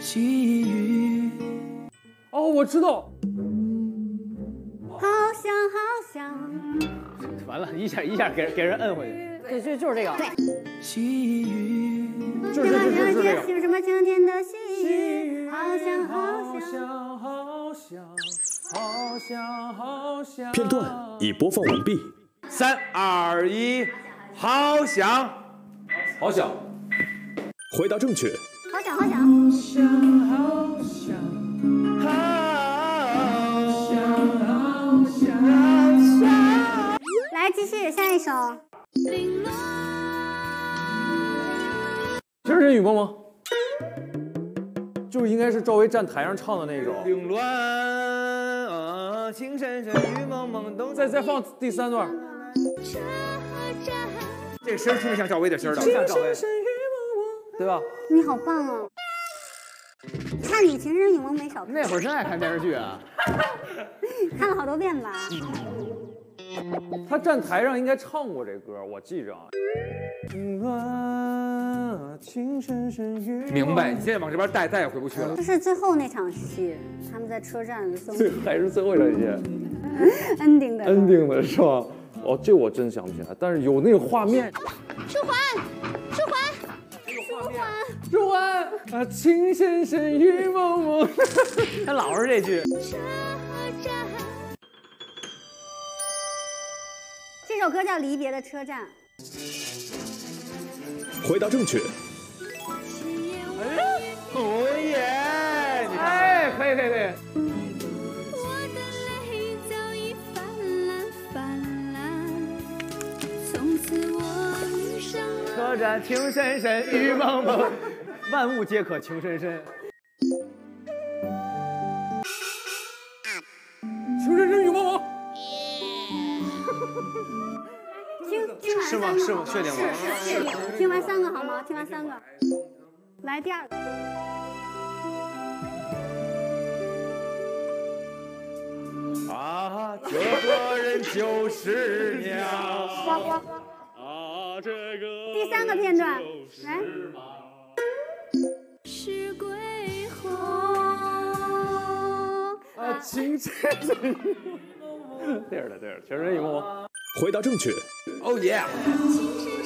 细雨。 哦，我知道。 好想好想。 完了，一下给人摁回去。对，就是这个。 对。 细雨。 就是这个。 有什么晴天的细雨？好想好想好想好想。 片段已播放完毕。 3、2、1，好想， 好想。 回答正确。 好想好想。 好想。 来，继续下一首。 情深深雨蒙蒙，就应该是赵薇站台上唱的那种。 凌乱啊，情深深雨蒙蒙，等。 再放第3段。 这个声儿特别像赵薇的声儿的， 像赵薇，对吧？ 你好棒啊！看你情深雨蒙没少看。 那会儿真爱看电视剧啊， 看了好多遍吧。 他站台上应该唱过这歌，我记着啊。 明白，你现在往这边带，再也回不去了。 就是最后那场戏，他们在车站的还是最后一场戏 ending 的是吧？哦，这我真想不起来，但是有那个画面。 舒缓啊，情深深雨蒙蒙，他老是这句。 这首歌叫《离别的车站》。 回答正确。 哦耶！ 哎，可以。车站情深深雨蒙蒙，万物皆可情深深。情深深雨蒙蒙。 是吗？确定吗？ 是。听完3个好吗？听完3个，来第2个。 啊，这个人就是娘。 啊，这个。 第3个片段，来。是归后。 啊，情深深。对了，情深深雨蒙蒙。 回答正确。 哦耶！